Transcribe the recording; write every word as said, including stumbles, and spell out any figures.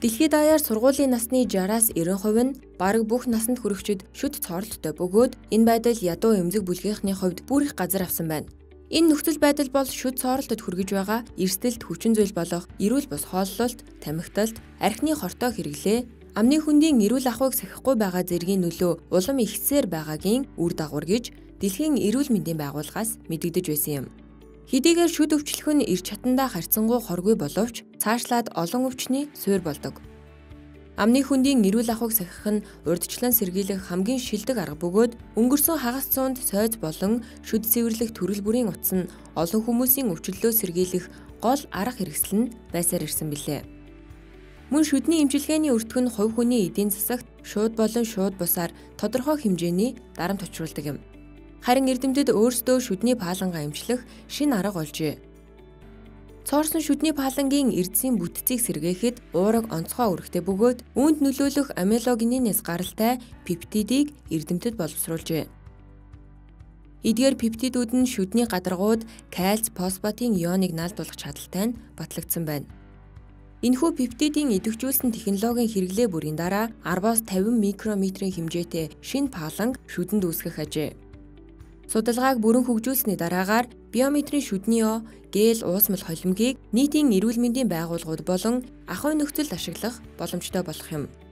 Дэлхийд даяар сургуулийн насны шестьдесят-аас девяносто хувь нь бараг бүх насанд хүрэгчид шүд цоролттой бөгөөд энэ байдал ядуу эмзэг бүлгийнхний хувьд бүр их газар авсан байна. Энэ нөхцөл байдал бол шүд цоролтод хүргэж байгаа эрсдэлт хүчин зүйл болох эрүүл бус хооллолт, тамхиталт, архины хортой хэрэглээ, амны хүндийн эрүүл ахуйг сахихгүй байгаа зэргийн нөлөө улам ихсээр байгаагийн үр дагавар гэж Дэлхийн эрүүл мэндийн байгууллагаас мэдэгдэж байсан юм. Хэдийгээр шүд өвчлөх нь эрч чатандаа харьцангуй хоргүй боловч цаашлаад олон өвчний суурь болдог. Амны хүндийн эрүүл ахуйг сахих нь урьдчилан сэргийлэх хамгийн шилдэг арга бөгөөд өнгөрсөн хагас зуунд сойз болон шүд цэвэрлэх төрөл бүрийн утас нь олон хүмүүсийн өвчлөлөө сэргийлэх гол арга хэрэгсэл нь байсаар ирсэн билээ. Мөн шүдний эмчилгээний өртгөх нь хувь хүний эдийн засагт шууд болон шууд бусаар тодорхой хэмжээний дарамт учруулдаг юм. Харин эрдэмтэд өөрсдөө шүдний паалангаа эмчлэх шинэ арга олжээ. Цоорсон шүдний паалангийн эрдэсийн бүтцийг сэргээхэд уураг онцгой үүрэгтэй бөгөөд үүнд нөлөөлөх амилогенинээс гаралтай пептидийг эрдэмтэд боловсруулжээ. Эдгээр пептидүүд нь шүдний гадаргууд кальц, фосфатын ионыг наалдуулах чадалтай нь батлагдсан байна. Энэхүү пептидийн идэвхжүүлсэн технологийн хэрэглээ бүрийн дараа арваас тавин микрометрийн хэмжээтэй шинэ пааланг шүдэнд үүсгэх ажээ. Судалгааг бүрэн хөгжүүлсний дараагаар биометрийн шүдний о, гээл уусмал холимгийг нийтийн эрүүл мэндийн байгууллагууд болон ахуйн нөхцөлд ашиглах боломжтой болох юм.